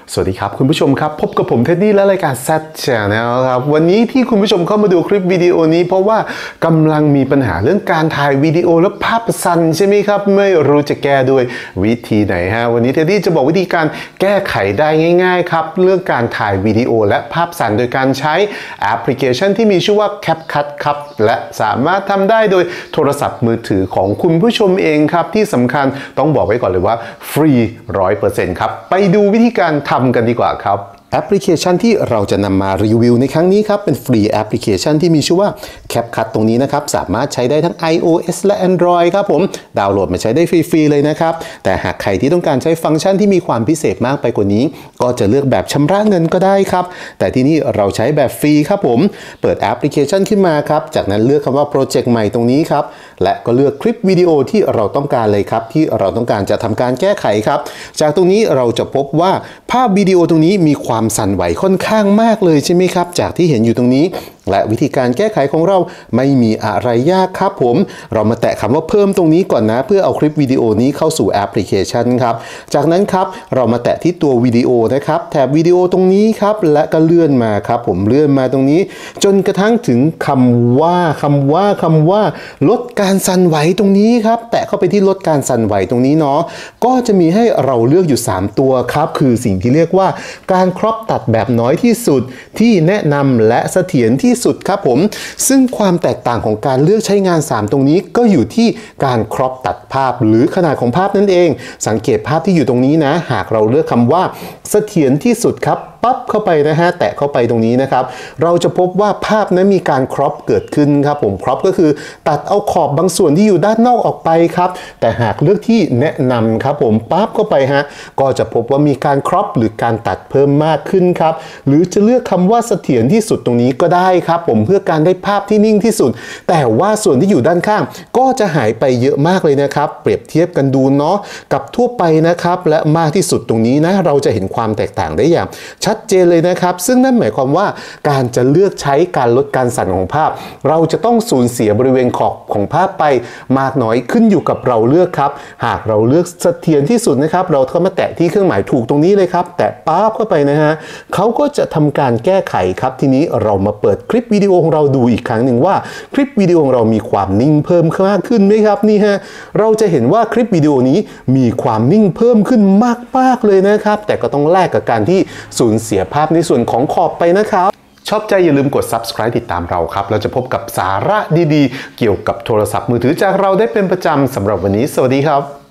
สวัสดีครับคุณผู้ชมครับพบกับผมเท็ดดี้และรายการ Z Channel ครับวันนี้ที่คุณผู้ชมเข้ามาดูคลิปวิดีโอนี้เพราะว่ากำลังมีปัญหาเรื่องการถ่ายวิดีโอและภาพสั่นใช่ไหมครับไม่รู้จะแก้ด้วยวิธีไหนฮะวันนี้เท็ดดี้จะบอกวิธีการแก้ไขได้ง่ายๆครับเรื่องการถ่ายวิดีโอและภาพสั่นโดยการใช้แอปพลิเคชันที่มีชื่อว่า CapCut ครับและสามารถทำได้โดยโทรศัพท์มือถือของคุณผู้ชมเองครับที่สำคัญต้องบอกไว้ก่อนเลยว่าฟรี 100% ครับไปดูวิธีการทำกันดีกว่าครับแอปพลิเคชันที่เราจะนำมารีวิวในครั้งนี้ครับเป็นฟรีแอปพลิเคชันที่มีชื่อว่า CapCut ตรงนี้นะครับสามารถใช้ได้ทั้ง iOS และ Android ครับผมดาวน์โหลดมาใช้ได้ฟรีๆเลยนะครับแต่หากใครที่ต้องการใช้ฟังก์ชันที่มีความพิเศษมากไปกว่านี้ก็จะเลือกแบบชำระเงินก็ได้ครับแต่ที่นี่เราใช้แบบฟรีครับผมเปิดแอปพลิเคชันขึ้นมาครับจากนั้นเลือกคำว่าโปรเจกต์ใหม่ตรงนี้ครับและก็เลือกคลิปวิดีโอที่เราต้องการเลยครับที่เราต้องการจะทำการแก้ไขครับจากตรงนี้เราจะพบว่าภาพวิดีโอตรงนี้มีความสั่นไหวค่อนข้างมากเลยใช่ไหมครับจากที่เห็นอยู่ตรงนี้และวิธีการแก้ไขของเราไม่มีอะไรยากครับผมเรามาแตะคำว่าเพิ่มตรงนี้ก่อนนะเพื่อเอาคลิปวิดีโอนี้เข้าสู่แอปพลิเคชันครับจากนั้นครับเรามาแตะที่ตัววิดีโอนะครับแถบวิดีโอตรงนี้ครับและก็เลื่อนมาครับผมเลื่อนมาตรงนี้จนกระทั่งถึงคำว่าลดการสั่นไหวตรงนี้ครับแตะเข้าไปที่ลดการสั่นไหวตรงนี้เนาะก็จะมีให้เราเลือกอยู่3ตัวครับคือสิ่งที่เรียกว่าการครอปตัดแบบน้อยที่สุดที่แนะนำและเสถียรที่สุดครับผมซึ่งความแตกต่างของการเลือกใช้งาน3ตรงนี้ก็อยู่ที่การครอปตัดภาพหรือขนาดของภาพนั่นเองสังเกตภาพที่อยู่ตรงนี้นะหากเราเลือกคำว่าเสถียรที่สุดครับปั๊บเข้าไปนะฮะแตะเข้าไปตรงนี้นะครับเราจะพบว่าภาพนั้นมีการครอปเกิดขึ้นครับผมครอปก็คือตัดเอาขอบบางส่วนที่อยู่ด้านนอกออกไปครับแต่หากเลือกที่แนะนำครับผมปั๊บเข้าไปฮะก็จะพบว่ามีการครอปหรือการตัดเพิ่มมากขึ้นครับหรือจะเลือกคำว่าเสถียรที่สุดตรงนี้ก็ได้ครับผมเพื่อการได้ภาพที่นิ่งที่สุดแต่ว่าส่วนที่อยู่ด้านข้างก็จะหายไปเยอะมากเลยนะครับเปรียบเทียบกันดูเนาะกับทั่วไปนะครับและมากที่สุดตรงนี้นะเราจะเห็นความแตกต่างได้อย่างชัดเจนเลยนะครับซึ่งนั่นหมายความว่าการจะเลือกใช้การลดการสั่นของภาพเราจะต้องสูญเสียบริเวณขอบของภาพไปมากน้อยขึ้นอยู่กับเราเลือกครับหากเราเลือกเสถียรที่สุดนะครับเราก็มาแตะที่เครื่องหมายถูกตรงนี้เลยครับแตะปั๊บเข้าไปนะฮะเขาก็จะทำการแก้ไขครับทีนี้เรามาเปิดคลิปวิดีโอของเราดูอีกครั้งหนึ่งว่าคลิปวิดีโอของเรามีความนิ่งเพิ่มมากขึ้นไหมครับนี่ฮะเราจะเห็นว่าคลิปวิดีโอนี้มีความนิ่งเพิ่มขึ้นมากๆเลยนะครับแต่ก็ต้องแลกกับการที่สูญเสียภาพในส่วนของขอบไปนะครับชอบใจอย่าลืมกด Subscribe ติดตามเราครับเราจะพบกับสาระดีๆเกี่ยวกับโทรศัพท์มือถือจากเราได้เป็นประจำสำหรับวันนี้สวัสดีครับ